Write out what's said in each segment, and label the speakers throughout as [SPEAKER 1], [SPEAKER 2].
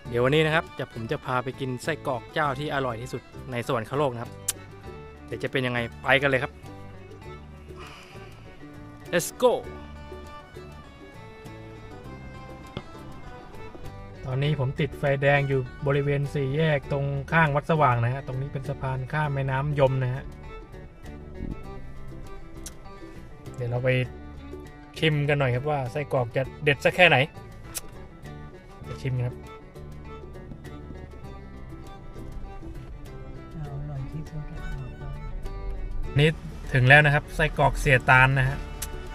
[SPEAKER 1] เดี๋ยววันนี้นะครับผมจะพาไปกินไส้กรอกเจ้าที่อร่อยที่สุดในสวรรคโลกนะครับเดี๋ยวจะเป็นยังไงไปกันเลยครับ let's go ตอนนี้ผมติดไฟแดงอยู่บริเวณสี่แยกตรงข้างวัดสว่างนะฮะตรงนี้เป็นสะพานข้ามแม่น้ำยมนะฮะเดี๋ยวเราไปชิมกันหน่อยครับว่าไส้กรอกจะเด็ดสักแค่ไหนไปชิมกันครับนี่ถึงแล้วนะครับไส้กรอกเสียตาลนะฮะ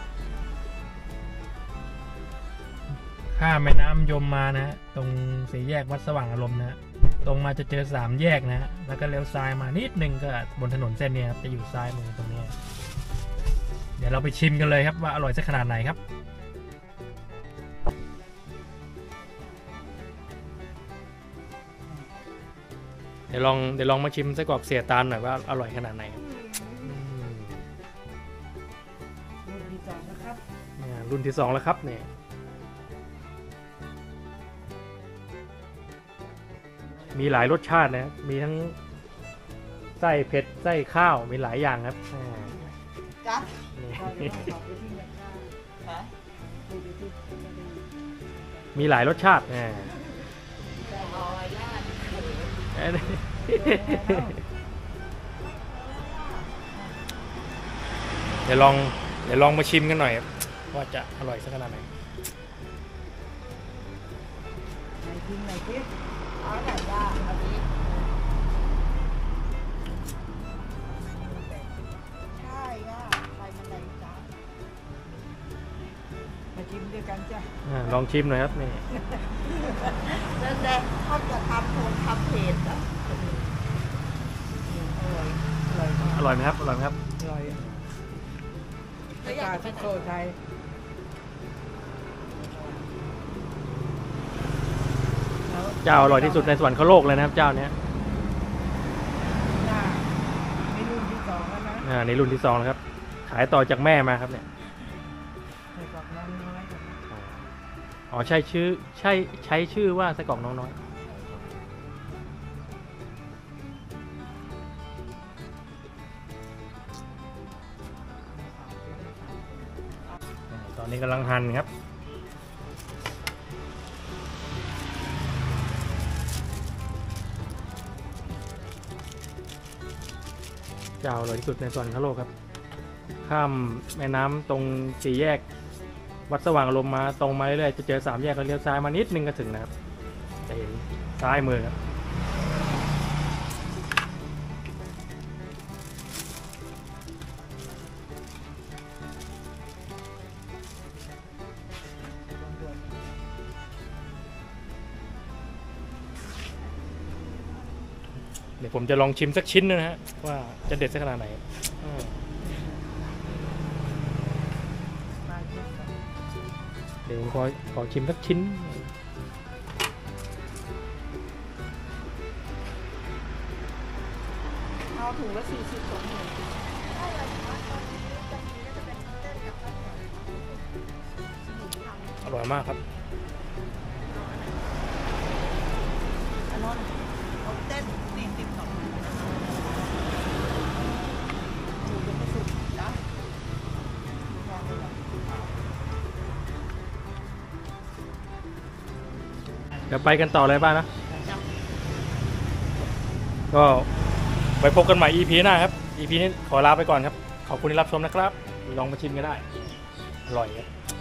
[SPEAKER 1] ข้ามแม่น้ำยมมานะฮะตรงสี่แยกวัดสว่างอารมณ์นะฮะตรงมาจะเจอ3แยกนะฮะแล้วก็เลี้ยวซ้ายมานิดนึงก็บนถนนเส้นนี้ครับจะอยู่ซ้ายมือตรงนี้เดี๋ยวเราไปชิมกันเลยครับว่าอร่อยสักขนาดไหนครับเดี๋ยวลองมาชิมไส้กรอกเสียตาลหน่อยว่าอร่อยขนาดไหนรุ่นที่ 2แล้วครับเนี่ยมีหลายรสชาตินะมีทั้งไส้เผ็ดไส้ข้าวมีหลายอย่างครับ
[SPEAKER 2] จ๊ะ
[SPEAKER 1] มีหลายรสชาติเดี๋ยวลองมาชิมกันหน่อยว่าจะอร่อยสักขนาดไหน
[SPEAKER 2] ชิมด้วยกันจ้ะ
[SPEAKER 1] ลองชิมหน่อยครับนี่
[SPEAKER 2] นั่นแหละเขาจะทำเพจอ่ะ
[SPEAKER 1] อร่อยไหมครับอร่อยไหมครับ
[SPEAKER 2] อร่อยการสุโขทัย
[SPEAKER 1] เจ้าอร่อยที่สุดในสวรรคโลกเลยนะครับเจ้าเนี้ย
[SPEAKER 2] ในรุ่นที่2แล้วนะ
[SPEAKER 1] ในรุ่นที่2แล้วครับขายต่อจากแม่มาครับเนี่ยอ๋อใช้ชื่อว่าไส้กรอกน้องน้อยตอนนี้กำลังหั่นครับเจ้าอร่อยที่สุดในสวรรคโลกครับข้ามแม่น้ำตรงสี่แยกวัดสว่างอารมณ์มาตรงมาเรื่อยๆจะเจอ3แยกก็เลี้ยวซ้ายมานิดนึงก็ถึงนะครับจะเห็นซ้ายมือครับเดี๋ยวผมจะลองชิมสักชิ้นนะฮะว่าจะเด็ดสักขนาดไหนเดี๋ยวผมขอชิมสักชิ้น
[SPEAKER 2] เอาถุงละ42
[SPEAKER 1] อร่อยมากครับ
[SPEAKER 2] อันนั้นเอาเต้น42
[SPEAKER 1] เดี๋ยวไปกันต่อเลยบ้างนะก็ไปพบกันใหม่ EP หน้าครับ EP นี้ขอลาไปก่อนครับขอบคุณที่รับชมนะครับลองมาชิมกันได้อร่อยครับ